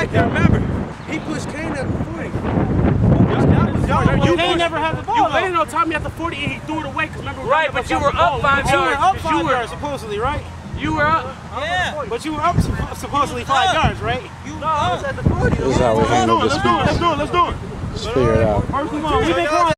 right there. Remember, he pushed Kane at the 40. Kane never had the ball. You waited on Tommy at the 40 and he threw it away. Remember, right, but you were up 5 yards. You were up 5 yards, supposedly, right? You were up. Yeah. But you were up supposedly 5 yards, right? No, I was at the 40. This is how we handle disputes. Let's do it. Just figure it out. Come on, we've been calling.